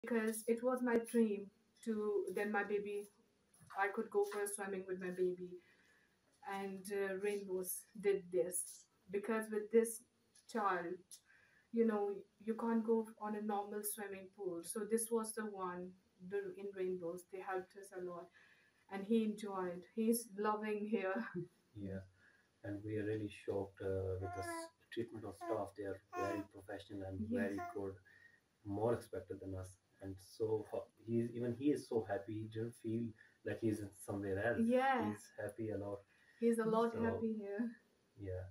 because it was my dream to then my baby. I could go for a swimming with my baby, and Rainbows did this because with this child, you can't go on a normal swimming pool. So this was the one. In Rainbows, they helped us a lot, and he enjoyed. He's loving here. Yeah, and we are really shocked with the treatment of staff. They are very professional and Yeah. very good, more expected than us. And so he is so happy. He didn't feel like he's somewhere else. Yeah, He's happy a lot. he's a lot So happy here. yeah.